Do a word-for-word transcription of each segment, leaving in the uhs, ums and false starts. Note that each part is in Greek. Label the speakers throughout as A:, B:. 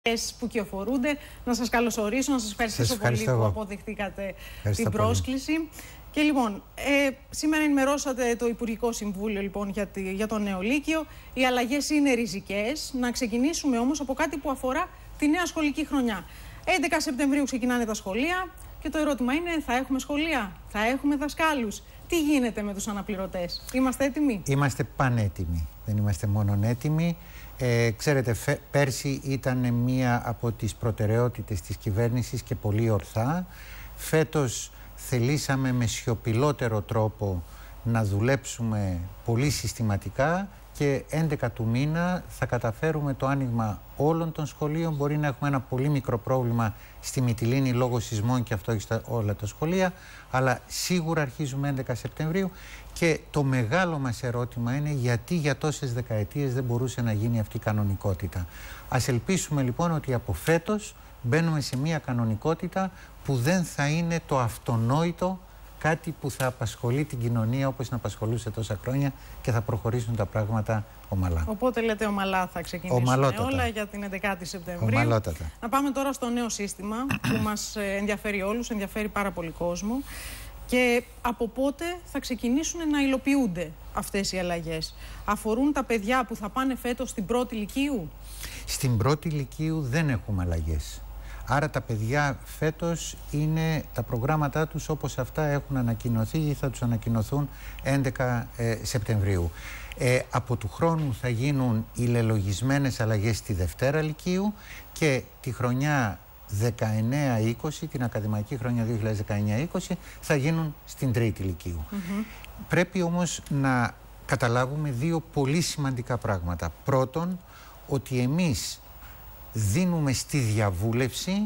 A: που κυοφορούνται. Να σας καλωσορίσω, να σας ευχαριστήσω πολύ που αποδεχτήκατε την πρόσκληση. Πολύ. Και λοιπόν, ε, σήμερα ενημερώσατε το Υπουργικό Συμβούλιο λοιπόν, για, τη, για το νέο Λύκειο. Οι αλλαγές είναι ριζικές. Να ξεκινήσουμε όμως από κάτι που αφορά τη νέα σχολική χρονιά. έντεκα Σεπτεμβρίου ξεκινάνε τα σχολεία και το ερώτημα είναι, θα έχουμε σχολεία, θα έχουμε δασκάλους? Τι γίνεται με τους αναπληρωτές? Είμαστε έτοιμοι?
B: Είμαστε πανέτοιμοι. Δεν είμαστε μόνο έτοιμοι. Ε, ξέρετε, φε, πέρσι ήταν μία από τις προτεραιότητες της κυβέρνησης και πολύ ορθά. Φέτος θελήσαμε με σιωπηλότερο τρόπο να δουλέψουμε πολύ συστηματικά και έντεκα του μήνα θα καταφέρουμε το άνοιγμα όλων των σχολείων. Μπορεί να έχουμε ένα πολύ μικρό πρόβλημα στη Μυτιλήνη λόγω σεισμών και αυτό έχει στα όλα τα σχολεία, αλλά σίγουρα αρχίζουμε έντεκα Σεπτεμβρίου και το μεγάλο μας ερώτημα είναι γιατί για τόσες δεκαετίες δεν μπορούσε να γίνει αυτή η κανονικότητα. Ας ελπίσουμε λοιπόν ότι από φέτος μπαίνουμε σε μια κανονικότητα που δεν θα είναι το αυτονόητο, κάτι που θα απασχολεί την κοινωνία όπως να απασχολούσε τόσα χρόνια και θα προχωρήσουν τα πράγματα ομαλά.
A: Οπότε λέτε ομαλά θα ξεκινήσουμε όλα για την έντεκα Σεπτεμβρίου.
B: Ομαλότατα.
A: Να πάμε τώρα στο νέο σύστημα που μας ενδιαφέρει όλους, ενδιαφέρει πάρα πολύ κόσμο. Και από πότε θα ξεκινήσουν να υλοποιούνται αυτές οι αλλαγές? Αφορούν τα παιδιά που θα πάνε φέτος στην πρώτη Λυκείου?
B: Στην πρώτη Λυκείου δεν έχουμε αλλαγές. Άρα τα παιδιά φέτος είναι τα προγράμματά τους όπως αυτά έχουν ανακοινωθεί ή θα τους ανακοινωθούν έντεκα Σεπτεμβρίου. Ε, από του χρόνου θα γίνουν οι λελογισμένες αλλαγές στη Δευτέρα Λυκείου και τη χρονιά δεκαεννέα είκοσι, την ακαδημαϊκή χρονιά δύο χιλιάδες δεκαεννέα είκοσι, θα γίνουν στην Τρίτη Λυκείου. Mm-hmm. Πρέπει όμως να καταλάβουμε δύο πολύ σημαντικά πράγματα. Πρώτον, ότι εμείς δίνουμε στη διαβούλευση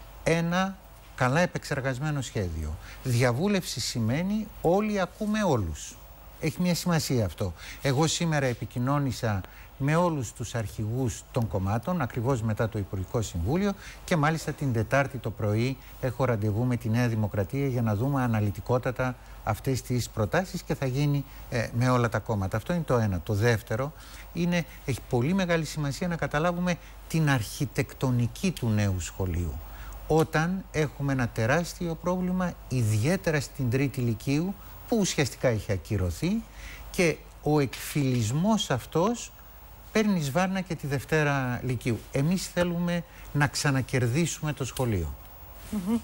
B: ένα καλά επεξεργασμένο σχέδιο. Διαβούλευση σημαίνει όλοι ακούμε όλους. Έχει μια σημασία αυτό. Εγώ σήμερα επικοινώνησα με όλους τους αρχηγούς των κομμάτων ακριβώς μετά το Υπουργικό Συμβούλιο και μάλιστα την Τετάρτη το πρωί έχω ραντεβού με τη Νέα Δημοκρατία για να δούμε αναλυτικότατα αυτές τις προτάσεις και θα γίνει ε, με όλα τα κόμματα. Αυτό είναι το ένα. Το δεύτερο είναι, έχει πολύ μεγάλη σημασία να καταλάβουμε την αρχιτεκτονική του νέου σχολείου. Όταν έχουμε ένα τεράστιο πρόβλημα, ιδιαίτερα στην Τρίτη Λυκείου, που ουσιαστικά έχει ακυρωθεί και ο εκφυλισμός αυτός παίρνει σβάρνα και τη Δευτέρα Λυκείου. Εμείς θέλουμε να ξανακερδίσουμε το σχολείο.
A: Mm-hmm.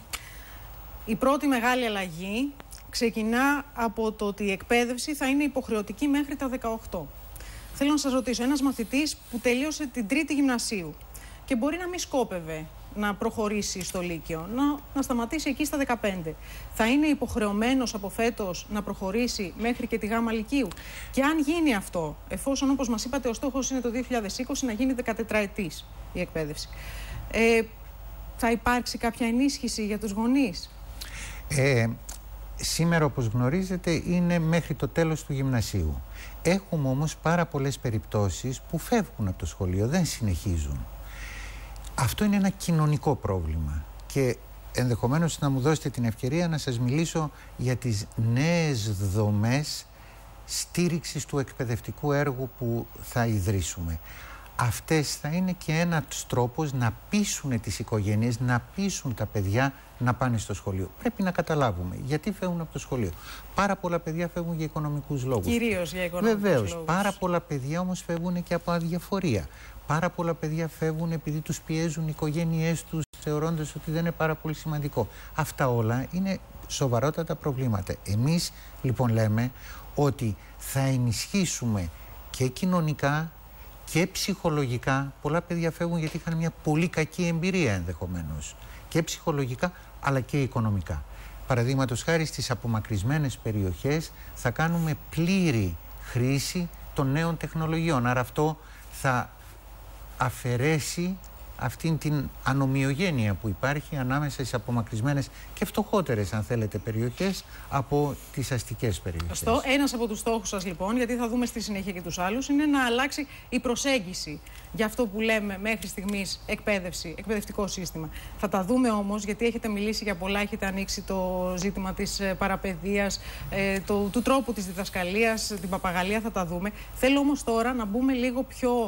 A: Η πρώτη μεγάλη αλλαγή ξεκινά από το ότι η εκπαίδευση θα είναι υποχρεωτική μέχρι τα δεκαοκτώ. Θέλω να σας ρωτήσω, ένας μαθητής που τελείωσε την Τρίτη Γυμνασίου και μπορεί να μην σκόπευε να προχωρήσει στο Λύκειο, να, να σταματήσει εκεί στα δεκαπέντε, θα είναι υποχρεωμένος από φέτος να προχωρήσει μέχρι και τη Γάμα Λυκείου? Και αν γίνει αυτό, εφόσον όπως μας είπατε ο στόχος είναι το δύο χιλιάδες είκοσι να γίνει δεκατετραετής η εκπαίδευση, ε, θα υπάρξει κάποια ενίσχυση για τους γονείς?
B: Ε, σήμερα όπως γνωρίζετε είναι μέχρι το τέλος του γυμνασίου. Έχουμε όμως πάρα πολλές περιπτώσεις που φεύγουν από το σχολείο, δεν συνεχίζουν. Αυτό είναι ένα κοινωνικό πρόβλημα και ενδεχομένως να μου δώσετε την ευκαιρία να σας μιλήσω για τις νέες δομές στήριξης του εκπαιδευτικού έργου που θα ιδρύσουμε. Αυτές θα είναι και ένας τρόπος να πείσουν τις οικογένειες, να πείσουν τα παιδιά να πάνε στο σχολείο. Πρέπει να καταλάβουμε γιατί φεύγουν από το σχολείο. Πάρα πολλά παιδιά φεύγουν για οικονομικούς λόγους.
A: Κυρίως για οικονομικούς
B: Βεβαίως,
A: λόγους.
B: Πάρα πολλά παιδιά όμως φεύγουν και από αδιαφορία. Πάρα πολλά παιδιά φεύγουν επειδή τους πιέζουν οι οικογένειές τους, θεωρώντας ότι δεν είναι πάρα πολύ σημαντικό. Αυτά όλα είναι σοβαρότατα προβλήματα. Εμείς λοιπόν λέμε ότι θα ενισχύσουμε και κοινωνικά και ψυχολογικά. Πολλά παιδιά φεύγουν γιατί είχαν μια πολύ κακή εμπειρία ενδεχομένως. Και ψυχολογικά αλλά και οικονομικά. Παραδείγματος χάρη στις απομακρυσμένες περιοχές θα κάνουμε πλήρη χρήση των νέων τεχνολογιών. Άρα αυτό θα αφαιρέσει αυτήν την ανομοιογένεια που υπάρχει ανάμεσα στις απομακρυσμένες και φτωχότερες, αν θέλετε, περιοχές από τις αστικές περιοχές.
A: Αυτό, ένας από τους στόχους σας λοιπόν, γιατί θα δούμε στη συνέχεια και τους άλλους, είναι να αλλάξει η προσέγγιση για αυτό που λέμε μέχρι στιγμής εκπαίδευση, εκπαιδευτικό σύστημα. Θα τα δούμε όμως, γιατί έχετε μιλήσει για πολλά, έχετε ανοίξει το ζήτημα της παραπαιδείας, ε, το, του τρόπου της διδασκαλίας, την παπαγαλία, θα τα δούμε. Θέλω όμως τώρα να μπούμε λίγο πιο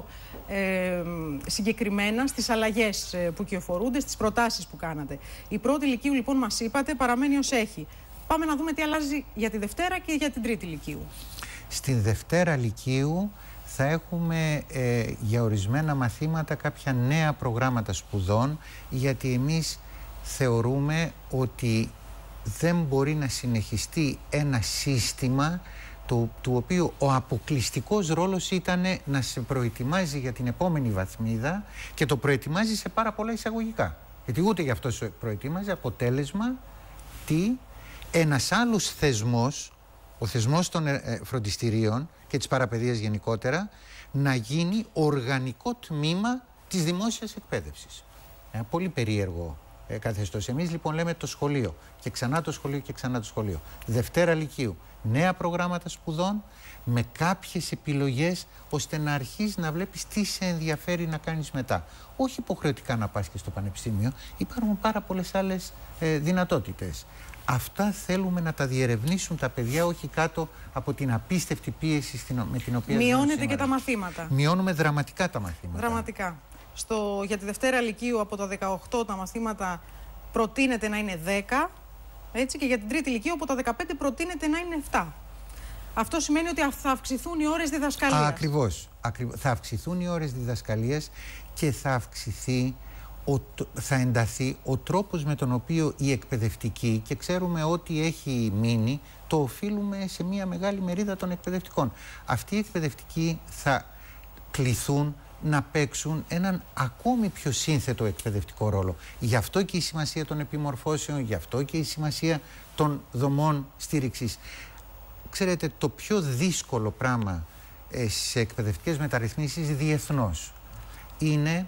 A: ε, συγκεκριμένα στις αλλαγές που κυοφορούνται, στις προτάσεις που κάνατε. Η πρώτη λυκείου, λοιπόν, μας είπατε, παραμένει ως έχει. Πάμε να δούμε τι αλλάζει για τη Δευτέρα και για την τρίτη λυκείου.
B: Στη Δευτέρα λυκείου θα έχουμε ε, για ορισμένα μαθήματα κάποια νέα προγράμματα σπουδών, γιατί εμείς θεωρούμε ότι δεν μπορεί να συνεχιστεί ένα σύστημα του, του οποίου ο αποκλειστικός ρόλος ήταν να σε προετοιμάζει για την επόμενη βαθμίδα και το προετοιμάζει σε πάρα πολλά εισαγωγικά. Γιατί ούτε γι' αυτό σε προετοίμαζε, αποτέλεσμα τι, ένας άλλος θεσμός, ο θεσμός των ε, φροντιστηρίων και της παραπαιδείας γενικότερα, να γίνει οργανικό τμήμα της δημόσιας εκπαίδευσης. Ένα πολύ περίεργο ε, καθεστώς. Εμείς λοιπόν λέμε το σχολείο και ξανά το σχολείο και ξανά το σχολείο. Δευτέρα λυκείου, νέα προγράμματα σπουδών με κάποιες επιλογές ώστε να αρχίσεις να βλέπεις τι σε ενδιαφέρει να κάνεις μετά. Όχι υποχρεωτικά να πας και στο πανεπιστήμιο, υπάρχουν πάρα πολλές άλλες ε, δυνατότητες. Αυτά θέλουμε να τα διερευνήσουν τα παιδιά, όχι κάτω από την απίστευτη πίεση στην, με την οποία...
A: Μειώνεται και τα μαθήματα.
B: Μειώνουμε δραματικά τα μαθήματα.
A: Δραματικά. Στο, για τη Δευτέρα λυκείου από τα δεκαοκτώ τα μαθήματα προτείνεται να είναι δέκα, έτσι, και για την τρίτη λυκείου από τα δεκαπέντε προτείνεται να είναι επτά. Αυτό σημαίνει ότι θα αυξηθούν οι ώρες διδασκαλίας. Α,
B: ακριβώς. Ακριβώς. Θα αυξηθούν οι ώρες διδασκαλίας και θα αυξηθεί, ο, θα ενταθεί ο τρόπος με τον οποίο οι εκπαιδευτικοί, και ξέρουμε ότι έχει μείνει, το οφείλουμε σε μια μεγάλη μερίδα των εκπαιδευτικών. Αυτοί οι εκπαιδευτικοί θα κληθούν να παίξουν έναν ακόμη πιο σύνθετο εκπαιδευτικό ρόλο. Γι' αυτό και η σημασία των επιμορφώσεων, γι' αυτό και η σημασία των δομών στήριξης. Ξέρετε, το πιο δύσκολο πράγμα ε, σε εκπαιδευτικές μεταρρυθμίσεις διεθνώς είναι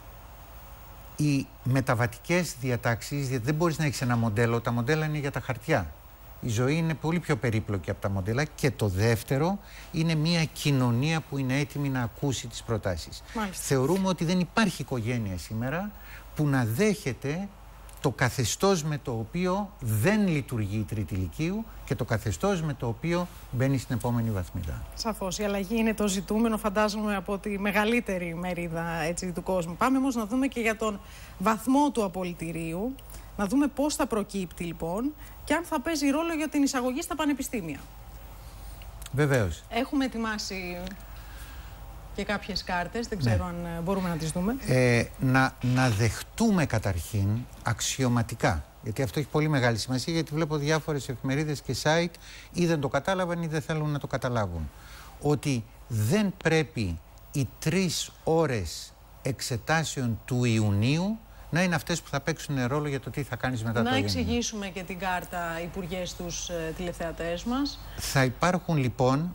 B: οι μεταβατικές διατάξεις, γιατί δεν μπορείς να έχεις ένα μοντέλο, τα μοντέλα είναι για τα χαρτιά. Η ζωή είναι πολύ πιο περίπλοκη από τα μοντέλα και το δεύτερο είναι μια κοινωνία που είναι έτοιμη να ακούσει τις προτάσεις.
A: Μάλιστα.
B: Θεωρούμε ότι δεν υπάρχει οικογένεια σήμερα που να δέχεται το καθεστώς με το οποίο δεν λειτουργεί η τρίτη λυκείου και το καθεστώς με το οποίο μπαίνει στην επόμενη βαθμίδα.
A: Σαφώς. Η αλλαγή είναι το ζητούμενο, φαντάζομαι, από τη μεγαλύτερη μερίδα, έτσι, του κόσμου. Πάμε όμως να δούμε και για τον βαθμό του απολυτηρίου, να δούμε πώς θα προκύπτει λοιπόν και αν θα παίζει ρόλο για την εισαγωγή στα πανεπιστήμια.
B: Βεβαίως.
A: Έχουμε ετοιμάσει και κάποιες κάρτες, δεν ξέρω, ναι, αν μπορούμε να τις δούμε.
B: Ε, να, να δεχτούμε καταρχήν αξιωματικά, γιατί αυτό έχει πολύ μεγάλη σημασία, γιατί βλέπω διάφορες εφημερίδες και site ή δεν το κατάλαβαν ή δεν θέλουν να το καταλάβουν, ότι δεν πρέπει οι τρεις ώρες εξετάσεων του Ιουνίου να είναι αυτές που θα παίξουν ρόλο για το τι θα κάνεις μετά το Ιούνιο.
A: Να εξηγήσουμε και την κάρτα, υπουργέ, στους ε, τηλεθεατές μας.
B: Θα υπάρχουν λοιπόν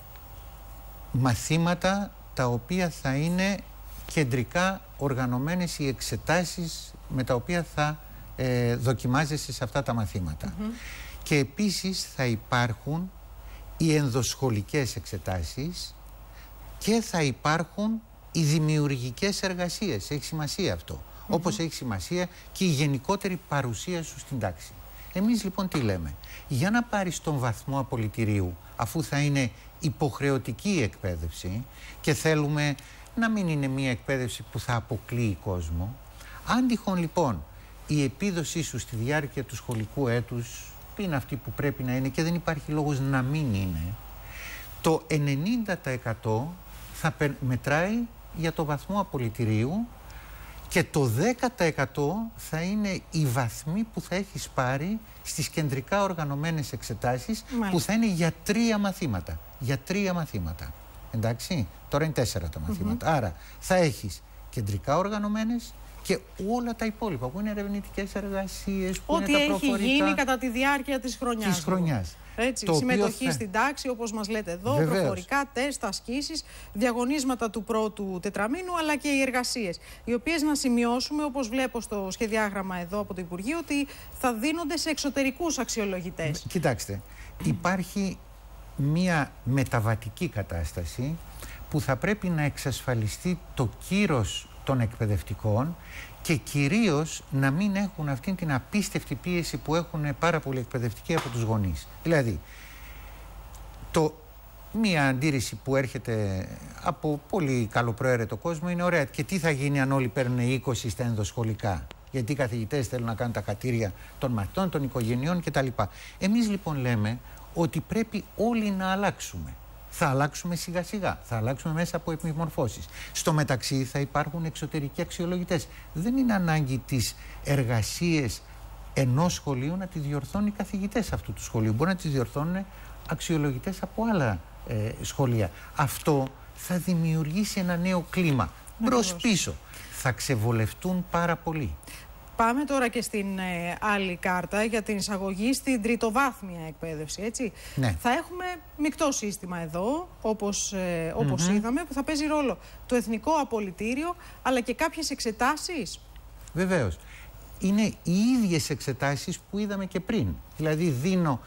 B: μαθήματα τα οποία θα είναι κεντρικά οργανωμένες οι εξετάσεις με τα οποία θα ε, δοκιμάζεσαι σε αυτά τα μαθήματα. Mm-hmm. Και επίσης θα υπάρχουν οι ενδοσχολικές εξετάσεις και θα υπάρχουν οι δημιουργικές εργασίες. Έχει σημασία αυτό. Mm-hmm. Όπως έχει σημασία και η γενικότερη παρουσία σου στην τάξη. Εμείς λοιπόν τι λέμε? Για να πάρεις τον βαθμό απολυτηρίου, αφού θα είναι υποχρεωτική η εκπαίδευση και θέλουμε να μην είναι μια εκπαίδευση που θα αποκλείει κόσμο, αν τυχόν λοιπόν η επίδοσή σου στη διάρκεια του σχολικού έτους είναι αυτή που πρέπει να είναι και δεν υπάρχει λόγος να μην είναι, το ενενήντα τοις εκατό θα μετράει για το βαθμό απολυτηρίου και το δέκα τοις εκατό θα είναι οι βαθμοί που θα έχεις πάρει στις κεντρικά οργανωμένες εξετάσεις. Μάλιστα. Που θα είναι για τρία μαθήματα. Για τρία μαθήματα. Εντάξει, τώρα είναι τέσσερα τα μαθήματα. Mm-hmm. Άρα θα έχεις κεντρικά οργανωμένες και όλα τα υπόλοιπα που είναι ερευνητικές εργασίες, που
A: ό,τι
B: είναι τα
A: έχει
B: προφορικά,
A: γίνει κατά τη διάρκεια της χρονιάς.
B: Της χρονιάς.
A: Έτσι, συμμετοχή θα... στην τάξη, όπως μας λέτε εδώ, βεβαίως, προφορικά, τεστ, ασκήσεις, διαγωνίσματα του πρώτου τετραμήνου, αλλά και οι εργασίες, οι οποίες, να σημειώσουμε, όπως βλέπω στο σχεδιάγραμμα εδώ από το Υπουργείο, ότι θα δίνονται σε εξωτερικούς αξιολογητές.
B: Κοιτάξτε, υπάρχει μία μεταβατική κατάσταση που θα πρέπει να εξασφαλιστεί το κύρος των εκπαιδευτικών και κυρίως να μην έχουν αυτήν την απίστευτη πίεση που έχουν πάρα πολλοί εκπαιδευτικοί από τους γονείς. Δηλαδή, το μία αντίρρηση που έρχεται από πολύ καλοπροαίρετο κόσμο είναι ωραία. Και τι θα γίνει αν όλοι παίρνουν είκοσι στα ενδοσχολικά? Γιατί οι καθηγητές θέλουν να κάνουν τα χατήρια των μαθητών, των οικογενειών κτλ. Εμείς λοιπόν λέμε ότι πρέπει όλοι να αλλάξουμε. Θα αλλάξουμε σιγά σιγά, θα αλλάξουμε μέσα από επιμορφώσεις. Στο μεταξύ θα υπάρχουν εξωτερικοί αξιολογητές. Δεν είναι ανάγκη τις εργασίες ενός σχολείου να τις διορθώνουν οι καθηγητές αυτού του σχολείου. Μπορεί να τις διορθώνουν αξιολογητές από άλλα ε, σχολεία. Αυτό θα δημιουργήσει ένα νέο κλίμα. Μπρος πίσω. Θα ξεβολευτούν πάρα πολύ.
A: Πάμε τώρα και στην ε, άλλη κάρτα για την εισαγωγή στην τριτοβάθμια εκπαίδευση, έτσι.
B: Ναι.
A: Θα έχουμε μεικτό σύστημα εδώ, όπως, ε, όπως mm-hmm. είδαμε, που θα παίζει ρόλο το εθνικό απολυτήριο, αλλά και κάποιες εξετάσεις.
B: Βεβαίως. Είναι οι ίδιες εξετάσεις που είδαμε και πριν. Δηλαδή δίνω...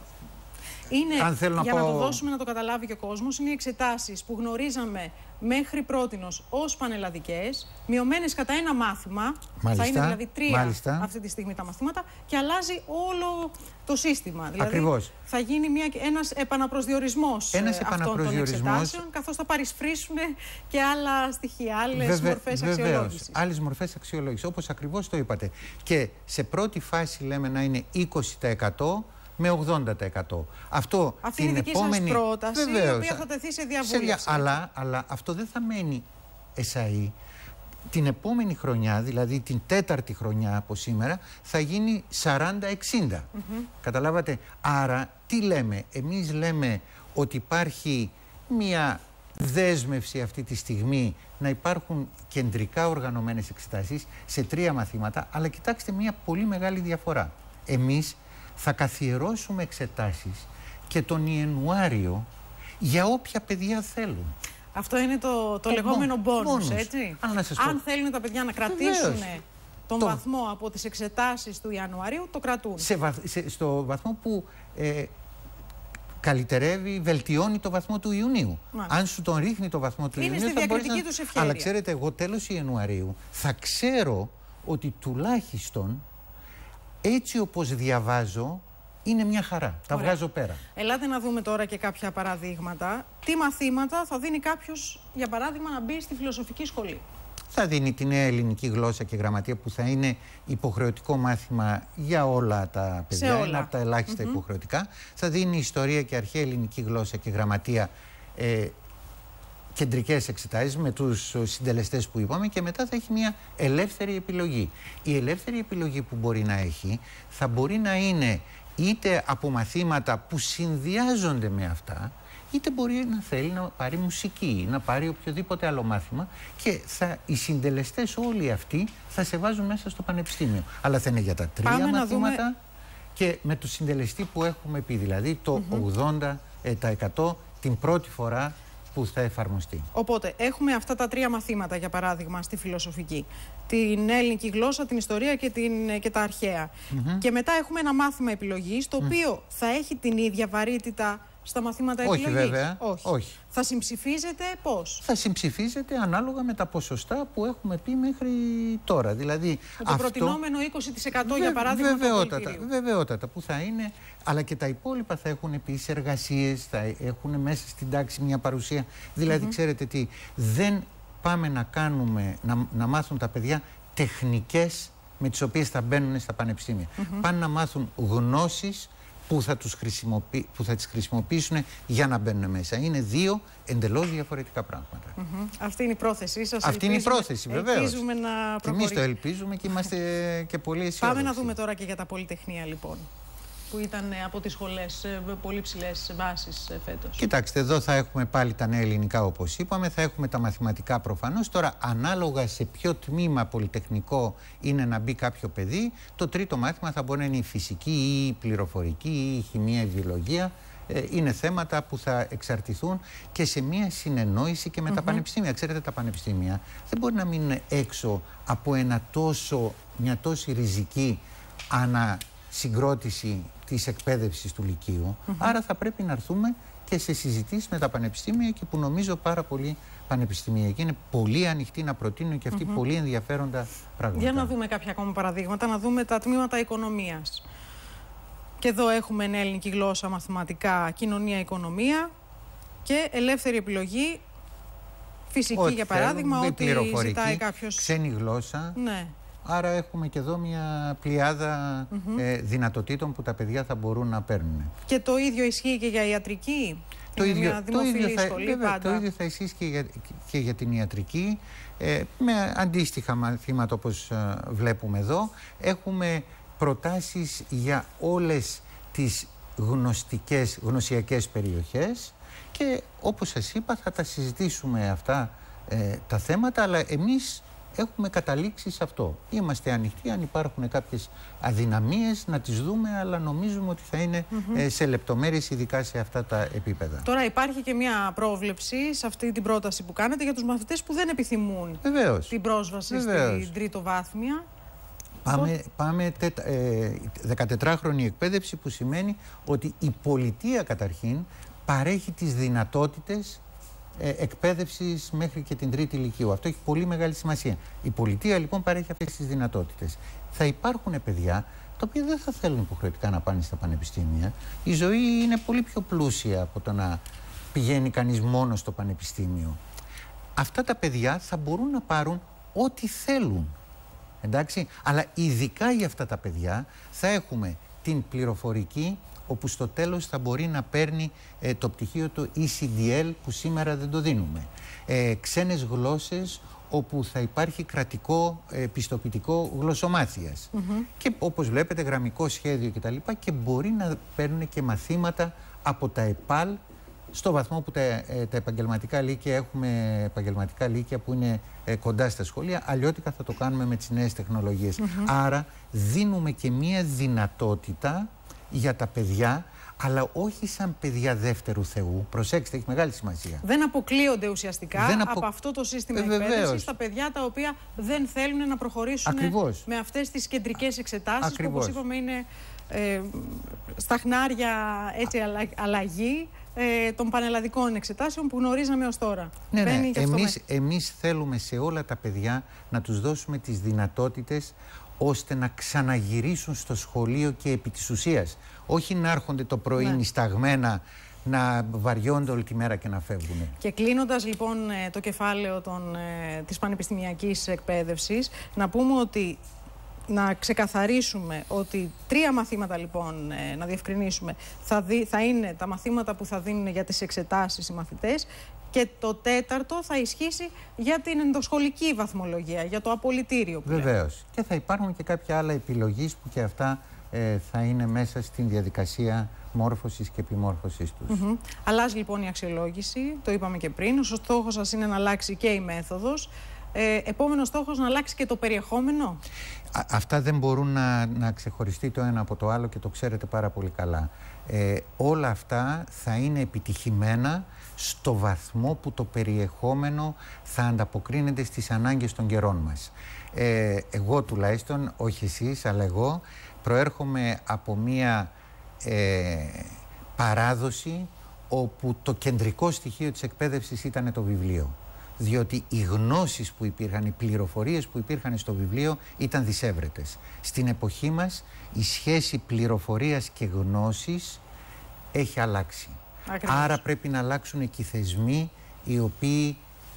A: Είναι,
B: αν θέλω να
A: για
B: πω...
A: να το δώσουμε να το καταλάβει και ο κόσμος, είναι οι εξετάσεις που γνωρίζαμε μέχρι πρότινος ως πανελλαδικές, μειωμένες κατά ένα μάθημα,
B: μάλιστα,
A: θα είναι δηλαδή τρία
B: μάλιστα.
A: αυτή τη στιγμή τα μαθήματα, και αλλάζει όλο το σύστημα. Δηλαδή
B: Ακριβώς.
A: θα γίνει μια, ένας επαναπροσδιορισμός
B: ένας
A: αυτών
B: επαναπροσδιορισμός...
A: των εξετάσεων, καθώς θα παρισφρήσουν και άλλα στοιχεία, άλλες
B: Βεβαι...
A: μορφές
B: βεβαίως,
A: αξιολόγησης.
B: Άλλες μορφές αξιολόγησης, όπως ακριβώς το είπατε. Και σε πρώτη φάση λέμε να είναι είκοσι τοις εκατό με ογδόντα τοις εκατό. Αυτό
A: αυτή
B: την
A: είναι η δική
B: επόμενη...
A: σας πρόταση,
B: βεβαίως,
A: η οποία θα τεθεί σε διαβούλευση.
B: Σε... Αλλά, αλλά αυτό δεν θα μένει εσαΐ. Την επόμενη χρονιά, δηλαδή την τέταρτη χρονιά από σήμερα, θα γίνει σαράντα εξήντα. Mm-hmm. Καταλάβατε. Άρα τι λέμε? Εμείς λέμε ότι υπάρχει μια δέσμευση αυτή τη στιγμή να υπάρχουν κεντρικά οργανωμένες εξετάσεις σε τρία μαθήματα, αλλά κοιτάξτε μια πολύ μεγάλη διαφορά. Εμείς θα καθιερώσουμε εξετάσεις και τον Ιανουάριο για όποια παιδιά θέλουν.
A: Αυτό είναι το, το, το λεγόμενο bonus, έτσι.
B: Αν,
A: Αν θέλουν τα παιδιά να κρατήσουν
B: Βεβαίως.
A: τον
B: το...
A: βαθμό από τις εξετάσεις του Ιανουαρίου, το κρατούν.
B: Σε βαθ... σε... Στο βαθμό που ε, καλυτερεύει, βελτιώνει το βαθμό του Ιουνίου. Μάλιστα. Αν σου τον ρίχνει το βαθμό του
A: είναι
B: Ιουνίου,
A: στη
B: θα μπορείς
A: διακριτική
B: να...
A: τους ευχέρεια.
B: Αλλά ξέρετε, εγώ τέλος Ιανουαρίου θα ξέρω ότι τουλάχιστον έτσι όπως διαβάζω, είναι μια χαρά. Τα
A: Ωραία.
B: βγάζω πέρα.
A: Ελάτε να δούμε τώρα και κάποια παραδείγματα. Τι μαθήματα θα δίνει κάποιος, για παράδειγμα, να μπει στη φιλοσοφική σχολή?
B: Θα δίνει τη νέα ελληνική γλώσσα και γραμματεία, που θα είναι υποχρεωτικό μάθημα για όλα τα παιδιά.
A: όλα.
B: Είναι από τα ελάχιστα mm-hmm. υποχρεωτικά. Θα δίνει ιστορία και αρχαία ελληνική γλώσσα και γραμματεία, ε, κεντρικές εξετάσεις με τους συντελεστές που είπαμε, και μετά θα έχει μια ελεύθερη επιλογή. Η ελεύθερη επιλογή που μπορεί να έχει θα μπορεί να είναι είτε από μαθήματα που συνδυάζονται με αυτά, είτε μπορεί να θέλει να πάρει μουσική, να πάρει οποιοδήποτε άλλο μάθημα, και θα, οι συντελεστές όλοι αυτοί θα σε βάζουν μέσα στο πανεπιστήμιο. Αλλά θα είναι για τα τρία
A: Πάμε
B: μαθήματα
A: δούμε...
B: και με το συντελεστή που έχουμε πει, δηλαδή το mm-hmm. ογδόντα τοις εκατό την πρώτη φορά που θα εφαρμοστεί.
A: Οπότε έχουμε αυτά τα τρία μαθήματα, για παράδειγμα, στη φιλοσοφική. Την ελληνική γλώσσα, την ιστορία και, την, και τα αρχαία. Mm-hmm. Και μετά έχουμε ένα μάθημα επιλογής, το οποίο mm. θα έχει την ίδια βαρύτητα στα μαθήματα
B: Όχι,
A: επιλογής.
B: Βέβαια.
A: Όχι.
B: Όχι.
A: Θα συμψηφίζεται πώς?
B: Θα συμψηφίζεται ανάλογα με τα ποσοστά που έχουμε πει μέχρι τώρα. Δηλαδή,
A: με το
B: αυτό...
A: προτινόμενο είκοσι τοις εκατό
B: Βε...
A: για παράδειγμα
B: βεβαιότατα,
A: του
B: βεβαιότατα που θα είναι, αλλά και τα υπόλοιπα θα έχουν επίσης εργασίες, θα έχουν μέσα στην τάξη μια παρουσία. Δηλαδή, mm-hmm. ξέρετε τι, δεν πάμε να κάνουμε, να, να μάθουν τα παιδιά τεχνικές με τις οποίες θα μπαίνουν στα πανεπιστήμια. Mm-hmm. Πάνε να μάθουν γνώσεις που θα, τους χρησιμοποιη... που θα τις χρησιμοποιήσουν για να μπαίνουν μέσα. Είναι δύο εντελώς διαφορετικά πράγματα.
A: Mm-hmm. Αυτή είναι η πρόθεσή σας.
B: Αυτή
A: ελπίζουμε,
B: είναι η πρόθεση, βεβαίως.
A: Ελπίζουμε να προχωρήσουμε.
B: Εμείς το ελπίζουμε και είμαστε και πολύ αισιόδοξοι.
A: Πάμε να δούμε τώρα και για τα πολυτεχνία, λοιπόν, που ήταν από τις σχολές πολύ ψηλές βάσεις φέτος.
B: Κοιτάξτε, εδώ θα έχουμε πάλι τα νέα ελληνικά, όπως είπαμε, θα έχουμε τα μαθηματικά προφανώς. Τώρα, ανάλογα σε ποιο τμήμα πολυτεχνικό είναι να μπει κάποιο παιδί, το τρίτο μάθημα θα μπορεί να είναι η φυσική ή η πληροφορική ή η χημεία, η βιολογία. Ε, είναι θέματα που θα εξαρτηθούν και σε μια συνεννόηση και με mm-hmm. τα πανεπιστήμια. Ξέρετε, τα πανεπιστήμια δεν μπορεί να μείνουν έξω από ένα τόσο, μια τόση ριζική ανασυγκρότηση της εκπαίδευσης του Λυκείου. Mm-hmm. Άρα θα πρέπει να έρθουμε και σε συζητήσεις με τα πανεπιστήμια, και που νομίζω πάρα πολύ πανεπιστημιακοί είναι πολύ ανοιχτοί να προτείνουν και αυτοί mm-hmm. πολύ ενδιαφέροντα πράγματα.
A: Για να δούμε κάποια ακόμα παραδείγματα, να δούμε τα τμήματα οικονομίας. Και εδώ έχουμε ελληνική γλώσσα, μαθηματικά, κοινωνία, οικονομία. και ελεύθερη επιλογή, φυσική
B: ό,
A: για παράδειγμα,
B: ότι
A: ζητάει κάποιος...
B: ξένη γλώσσα.
A: Ναι.
B: Άρα έχουμε και εδώ μια πλειάδα mm-hmm. ε, δυνατοτήτων που τα παιδιά θα μπορούν να παίρνουν.
A: Και το ίδιο ισχύει και για ιατρική.
B: Το ίδιο,
A: μια
B: το, ίδιο θα,
A: σχολή,
B: βέβαια,
A: πάντα.
B: το ίδιο θα ισχύσει και για, και για την ιατρική, ε, με αντίστοιχα μαθήματα όπως ε, βλέπουμε εδώ. Έχουμε προτάσεις για όλες τις γνωστικές, γνωσιακές περιοχές και όπως σας είπα θα τα συζητήσουμε αυτά ε, τα θέματα, αλλά εμείς έχουμε καταλήξει σε αυτό. Είμαστε ανοιχτοί, αν υπάρχουν κάποιες αδυναμίες να τις δούμε, αλλά νομίζουμε ότι θα είναι mm-hmm. ε, σε λεπτομέρειες, ειδικά σε αυτά τα επίπεδα.
A: Τώρα υπάρχει και μια πρόβλεψη σε αυτή την πρόταση που κάνετε για τους μαθητές που δεν επιθυμούν
B: Βεβαίως.
A: την πρόσβαση Βεβαίως. στην τρίτοβάθμια.
B: Πάμε, πάμε τέτα, ε, δεκατετράχρονη εκπαίδευση, που σημαίνει ότι η πολιτεία καταρχήν παρέχει τις δυνατότητες ε, εκπαίδευσης μέχρι και την τρίτη ηλικίου. Αυτό έχει πολύ μεγάλη σημασία. Η πολιτεία λοιπόν παρέχει αυτές τις δυνατότητες. Θα υπάρχουν παιδιά τα οποία δεν θα θέλουν υποχρεωτικά να πάνε στα πανεπιστήμια. Η ζωή είναι πολύ πιο πλούσια από το να πηγαίνει κανείς μόνο στο πανεπιστήμιο. Αυτά τα παιδιά θα μπορούν να πάρουν ό,τι θέλουν. Εντάξει, αλλά ειδικά για αυτά τα παιδιά θα έχουμε την πληροφορική, όπου στο τέλος θα μπορεί να παίρνει ε, το πτυχίο του ι σι ντι ελ που σήμερα δεν το δίνουμε. Ε, ξένες γλώσσες, όπου θα υπάρχει κρατικό ε, πιστοποιητικό γλωσσομάθειας. Mm-hmm. Και όπως βλέπετε γραμμικό σχέδιο κτλ. Και μπορεί να παίρνουν και μαθήματα από τα ΕΠΑΛ, στο βαθμό που τα, ε, τα επαγγελματικά λύκεια, έχουμε επαγγελματικά λύκεια που είναι ε, κοντά στα σχολεία, αλλιώτικα θα το κάνουμε με τις νέες τεχνολογίες. Mm-hmm. Άρα δίνουμε και μία δυνατότητα για τα παιδιά, αλλά όχι σαν παιδιά δεύτερου Θεού. Προσέξτε, έχει μεγάλη σημασία. Δεν
A: αποκλείονται ουσιαστικά απο... από αυτό το σύστημα
B: ε,
A: εκπαίδευσης τα παιδιά τα οποία δεν θέλουν να προχωρήσουν Ακριβώς. με αυτές τις κεντρικές εξετάσεις Ακριβώς. που, όπως είπαμε, είναι ε, στα χνάρια έτσι, αλλαγή ε, των πανελλαδικών εξετάσεων που γνωρίζαμε ως τώρα.
B: Ναι, ναι. Εμείς, με... εμείς θέλουμε σε όλα τα παιδιά να τους δώσουμε τις δυνατότητες ώστε να ξαναγυρίσουν στο σχολείο και επί της ουσίας. Όχι να έρχονται το πρωί ναι. νησταγμένα, να βαριώνται όλη τη μέρα και να φεύγουν.
A: Και κλείνοντας λοιπόν το κεφάλαιο των, της πανεπιστημιακής εκπαίδευσης, να πούμε ότι να ξεκαθαρίσουμε ότι τρία μαθήματα λοιπόν, να διευκρινίσουμε, θα, δι, θα είναι τα μαθήματα που θα δίνουν για τις εξετάσεις οι μαθητές, και το τέταρτο θα ισχύσει για την ενδοσχολική βαθμολογία, για το απολυτήριο.
B: Βεβαίως. Και θα υπάρχουν και κάποια άλλα επιλογής που και αυτά ε, θα είναι μέσα στην διαδικασία μόρφωσης και επιμόρφωσης τους.
A: Mm-hmm. Αλλάζει λοιπόν η αξιολόγηση, το είπαμε και πριν. Ο στόχος σας είναι να αλλάξει και η μέθοδος. Ε, επόμενος στόχος να αλλάξει και το περιεχόμενο.
B: Α, αυτά δεν μπορούν να, να ξεχωριστεί το ένα από το άλλο και το ξέρετε πάρα πολύ καλά. Ε, όλα αυτά θα είναι επιτυχημένα στο βαθμό που το περιεχόμενο θα ανταποκρίνεται στις ανάγκες των καιρών μας. Ε, εγώ τουλάχιστον, όχι εσείς, αλλά εγώ προέρχομαι από μία ε, παράδοση όπου το κεντρικό στοιχείο της εκπαίδευσης ήταν το βιβλίο. Διότι οι γνώσεις που υπήρχαν, οι πληροφορίες που υπήρχαν στο βιβλίο ήταν δισεύρετες. Στην εποχή μας η σχέση πληροφορίας και γνώσης έχει αλλάξει. Ακριβώς. Άρα πρέπει να αλλάξουν και οι θεσμοί οι οποίοι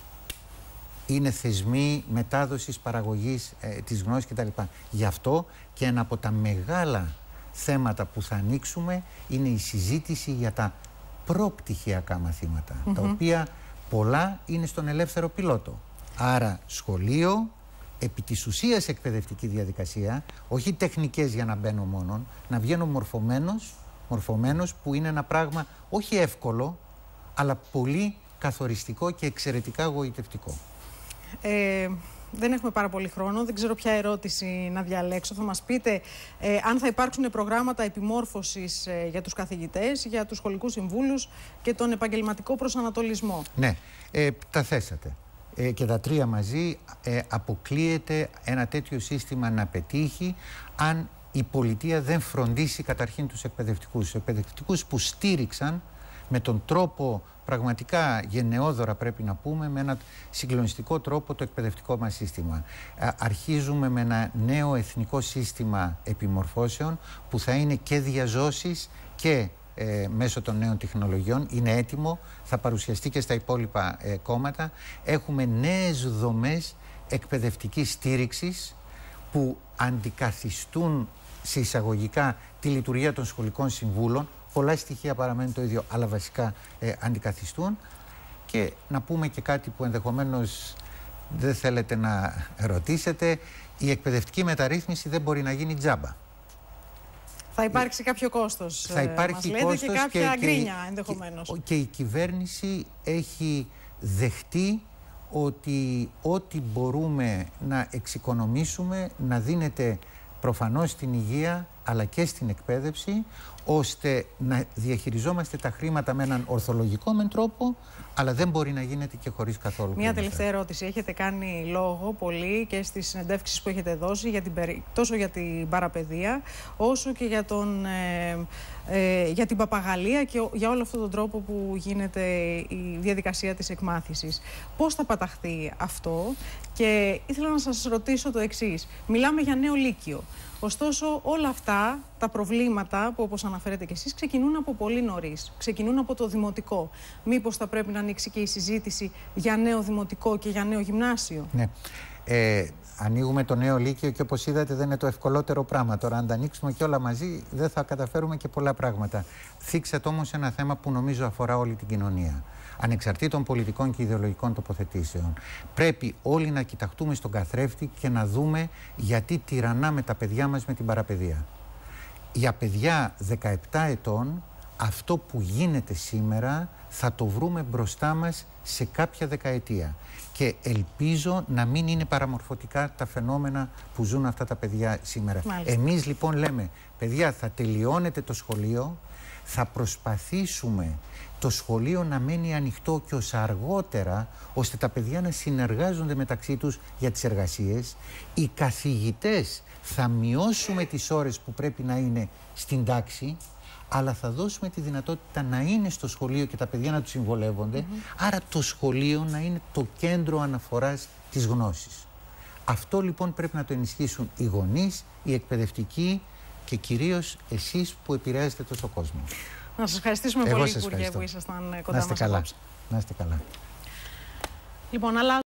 B: είναι θεσμοί μετάδοσης, παραγωγής ε, της γνώσης κτλ. Γι' αυτό και ένα από τα μεγάλα θέματα που θα ανοίξουμε είναι η συζήτηση για τα προπτυχιακά μαθήματα, mm-hmm. τα οποία πολλά είναι στον ελεύθερο πιλότο. Άρα σχολείο, επί της ουσίας εκπαιδευτική διαδικασία, όχι τεχνικές για να μπαίνω μόνον, να βγαίνω μορφωμένος, μορφωμένος που είναι ένα πράγμα όχι εύκολο, αλλά πολύ καθοριστικό και εξαιρετικά γοητευτικό.
A: Ε, δεν έχουμε πάρα πολύ χρόνο, δεν ξέρω ποια ερώτηση να διαλέξω. Θα μας πείτε ε, αν θα υπάρξουν προγράμματα επιμόρφωσης ε, για τους καθηγητές, για τους σχολικούς συμβούλους και τον επαγγελματικό προσανατολισμό.
B: Ναι, ε, τα θέσατε. Ε, και τα τρία μαζί ε, αποκλείεται ένα τέτοιο σύστημα να πετύχει αν η πολιτεία δεν φροντίσει καταρχήν τους εκπαιδευτικούς. Τους εκπαιδευτικούς που στήριξαν με τον τρόπο πραγματικά γενναιόδωρα, πρέπει να πούμε, με ένα συγκλονιστικό τρόπο το εκπαιδευτικό μας σύστημα. Αρχίζουμε με ένα νέο εθνικό σύστημα επιμορφώσεων που θα είναι και διαζώσεις και ε, μέσω των νέων τεχνολογιών. Είναι έτοιμο, θα παρουσιαστεί και στα υπόλοιπα ε, κόμματα. Έχουμε νέες δομές εκπαιδευτικής στήριξης που αντικαθιστούν σε εισαγωγικά τη λειτουργία των σχολικών συμβούλων. Πολλά στοιχεία παραμένουν το ίδιο, αλλά βασικά ε, αντικαθιστούν. Και να πούμε και κάτι που ενδεχομένως δεν θέλετε να ρωτήσετε, η εκπαιδευτική μεταρρύθμιση δεν μπορεί να γίνει τζάμπα.
A: Θα υπάρξει κάποιο κόστος,
B: θα υπάρχει
A: μας λέτε,
B: κόστος
A: και κάποια
B: και,
A: γκρίνια
B: και,
A: ενδεχομένως.
B: Και, και η κυβέρνηση έχει δεχτεί ότι ό,τι μπορούμε να εξοικονομήσουμε να δίνεται προφανώς στην υγεία αλλά και στην εκπαίδευση, ώστε να διαχειριζόμαστε τα χρήματα με έναν ορθολογικό μεν τρόπο, αλλά δεν μπορεί να γίνεται και χωρίς καθόλου.
A: Μια τελευταία ερώτηση. Έχετε κάνει λόγο πολύ και στις συνεντεύξεις που έχετε δώσει για την, τόσο για την παραπαιδεία, όσο και για, τον, ε, ε, για την παπαγαλία και για όλο αυτόν τον τρόπο που γίνεται η διαδικασία της εκμάθησης. Πώς θα παταχθεί αυτό? Και ήθελα να σας ρωτήσω το εξής. Μιλάμε για νέο λύκειο. Ωστόσο, όλα αυτά τα προβλήματα που, όπως αναφέρετε και εσείς, ξεκινούν από πολύ νωρίς. Ξεκινούν από το δημοτικό. Μήπως θα πρέπει να ανοίξει και η συζήτηση για νέο δημοτικό και για νέο γυμνάσιο?
B: Ναι. Ε, ανοίγουμε το νέο λύκειο και, όπως είδατε, δεν είναι το ευκολότερο πράγμα. Τώρα, αν τα ανοίξουμε και όλα μαζί, δεν θα καταφέρουμε και πολλά πράγματα. Θίξατε όμως ένα θέμα που νομίζω αφορά όλη την κοινωνία, ανεξαρτήτων πολιτικών και ιδεολογικών τοποθετήσεων. Πρέπει όλοι να κοιταχτούμε στον καθρέφτη και να δούμε γιατί τυραννάμε τα παιδιά μας με την παραπαιδεία. Για παιδιά δεκαεπτά ετών, αυτό που γίνεται σήμερα θα το βρούμε μπροστά μας σε κάποια δεκαετία. Και ελπίζω να μην είναι παραμορφωτικά τα φαινόμενα που ζουν αυτά τα παιδιά σήμερα.
A: Μάλιστα.
B: Εμείς λοιπόν λέμε, παιδιά, θα τελειώνετε το σχολείο, θα προσπαθήσουμε το σχολείο να μένει ανοιχτό και ως αργότερα, ώστε τα παιδιά να συνεργάζονται μεταξύ τους για τις εργασίες. Οι καθηγητές θα μειώσουμε τις ώρες που πρέπει να είναι στην τάξη, αλλά θα δώσουμε τη δυνατότητα να είναι στο σχολείο και τα παιδιά να τους συμβολεύονται, mm-hmm. άρα το σχολείο να είναι το κέντρο αναφοράς της γνώσης. Αυτό λοιπόν πρέπει να το ενισχύσουν οι γονείς, οι εκπαιδευτικοί και κυρίως εσείς που επηρεάζετε τόσο κόσμο.
A: Να σας ευχαριστήσουμε
B: Εγώ
A: πολύ,
B: σας
A: Υπουργέ,
B: ευχαριστώ.
A: που ήσασταν κοντά
B: να είστε
A: μας
B: καλά.
A: απόψε.
B: Να είστε καλά.
A: Λοιπόν, αλλά